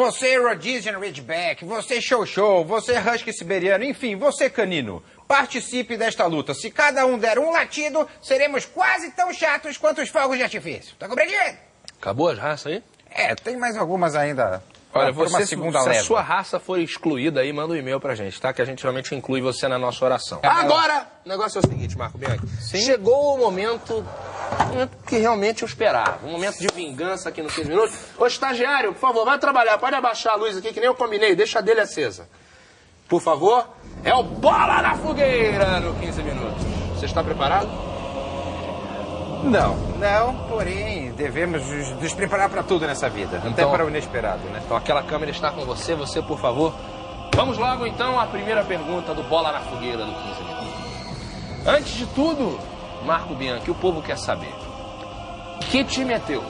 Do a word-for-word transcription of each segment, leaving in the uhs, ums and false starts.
Você Rhodesian Ridgeback, você Show Show, você Husky Siberiano, enfim, você canino. Participe desta luta. Se cada um der um latido, seremos quase tão chatos quanto os fogos de artifício. Tá compreendido? Acabou as raças aí? É, tem mais algumas ainda. Olha, por você, uma segunda se leva. a sua raça for excluída aí, manda um e-mail pra gente, tá? Que a gente realmente inclui você na nossa oração. É, Agora, o negócio é o seguinte, Marco Bianchi. Sim? Chegou o momento que realmente eu esperava. Um momento de vingança aqui no quinze minutos. Ô, estagiário, por favor, vai trabalhar. Pode abaixar a luz aqui, que nem eu combinei. Deixa a dele acesa. Por favor. É o Bola na Fogueira no quinze minutos. Você está preparado? Não, não, porém, devemos nos preparar para tudo nessa vida, então, até para o inesperado, né? Então aquela câmera está com você, você, por favor. Vamos logo, então, à primeira pergunta do Bola na Fogueira do quinze minutos. Antes de tudo, Marco Bianchi, o povo quer saber. Que time é teu?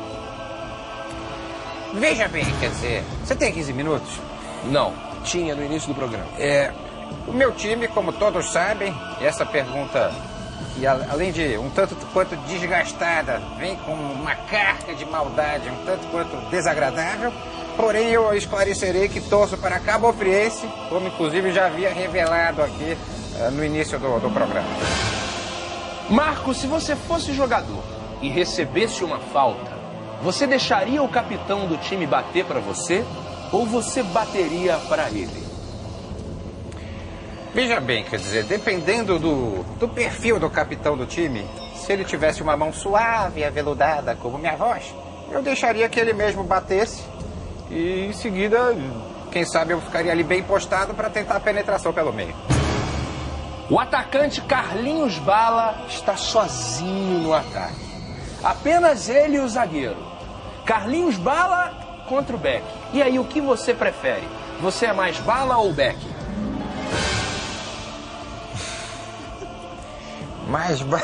Veja bem, quer dizer, você tem quinze minutos? Não, tinha no início do programa. É, o meu time, como todos sabem, essa pergunta... E além de um tanto quanto desgastada, vem com uma carga de maldade, um tanto quanto desagradável. Porém, eu esclarecerei que torço para Cabo Friense, como inclusive já havia revelado aqui uh, no início do, do programa. Marco, se você fosse jogador e recebesse uma falta, você deixaria o capitão do time bater para você ou você bateria para ele? Veja bem, quer dizer, dependendo do, do perfil do capitão do time, se ele tivesse uma mão suave e aveludada como minha voz, eu deixaria que ele mesmo batesse e em seguida, quem sabe eu ficaria ali bem postado para tentar a penetração pelo meio. O atacante Carlinhos Bala está sozinho no ataque. Apenas ele e o zagueiro. Carlinhos Bala contra o Beck. E aí, o que você prefere? Você é mais Bala ou Beck? Mais ba...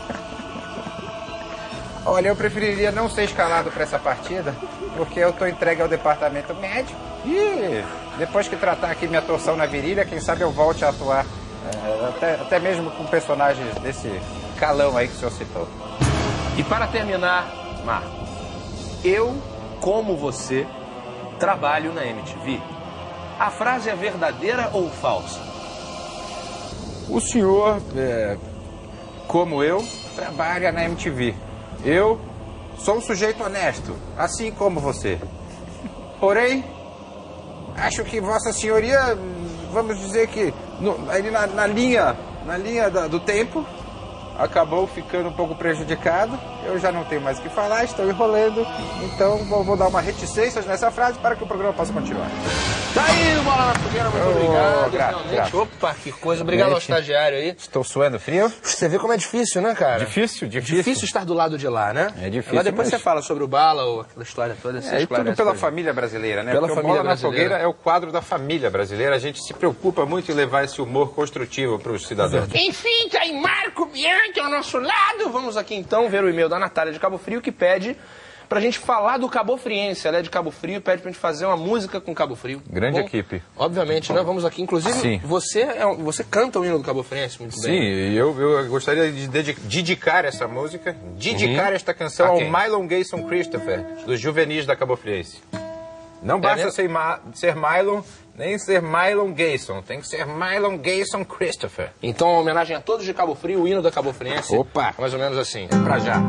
Olha, eu preferiria não ser escalado para essa partida, porque eu estou entregue ao departamento médico e depois que tratar aqui minha torção na virilha, quem sabe eu volte a atuar, é, até, até mesmo com personagens desse calão aí que o senhor citou. E para terminar, Marco, eu, como você, trabalho na M T V. A frase é verdadeira ou falsa? O senhor... É... Como eu, trabalha na M T V. Eu sou um sujeito honesto, assim como você. Porém, acho que Vossa Senhoria, vamos dizer que no, ali na, na linha, na linha da, do tempo, acabou ficando um pouco prejudicado. Eu já não tenho mais o que falar, estou enrolando. Então vou, vou dar uma reticência nessa frase para que o programa possa continuar. Tá aí, Bola na Fogueira, muito oh, obrigado. Gra realmente. Opa, que coisa. Obrigado ao estagiário aí. Estou suando frio. Você vê como é difícil, né, cara? Difícil, difícil. Difícil estar do lado de lá, né? É difícil. Mas depois mas... você fala sobre o Bala ou aquela história toda. É, e tudo pela família brasileira, né? Pela Porque família o Bola brasileira. na Fogueira é o quadro da família brasileira. A gente se preocupa muito em levar esse humor construtivo para os cidadãos. Enfim, tá aí Marco Bianchi ao nosso lado. Vamos aqui então ver o e-mail da Natália de Cabo Frio, que pede pra gente falar do Cabo Friense. Ela é de Cabo Frio e pede pra gente fazer uma música com Cabo Frio. Grande Bom, equipe. Obviamente, né? Vamos aqui. Inclusive, Sim. Você, é, você canta o hino do Cabo Friense muito Sim, bem. Sim, eu, eu gostaria de dedicar essa música, dedicar uhum. esta canção okay. ao Mylon Gayson Christopher, dos Juvenis da Cabo Friense. Não basta é ser, ser Mylon, nem ser Mylon Gayson. Tem que ser Mylon Gayson Christopher. Então, uma homenagem a todos de Cabo Frio, o hino da Cabo Friense. Opa! Mais ou menos assim. É pra já.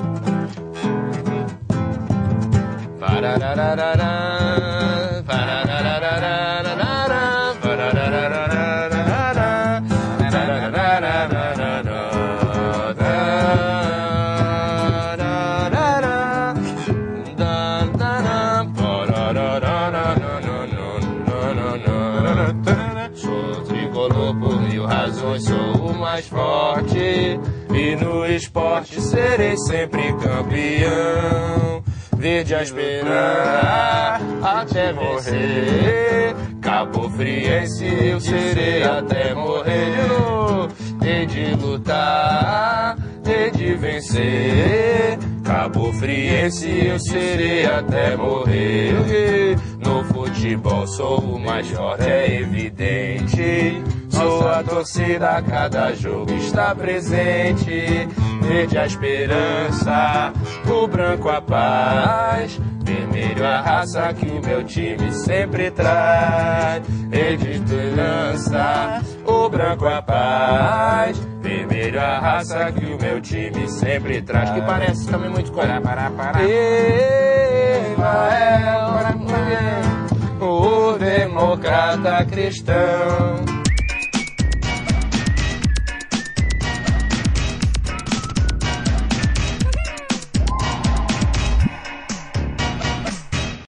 Sou tricolor por mil razões, sou o mais forte e no esporte serei sempre campeão. Verde a esperar até vencer. Cabo Friense eu serei até morrer. Hei de lutar, hei de vencer. Cabo Friense eu serei até morrer. No futebol sou o mais forte, é evidente. sou a torcida, a cada jogo está presente. Verde a esperança, o branco a paz, vermelho a raça que o meu time sempre traz. Verde a esperança, o branco a paz, vermelho a raça que o meu time sempre traz. Que parece também muito com Emael, o democrata cristão.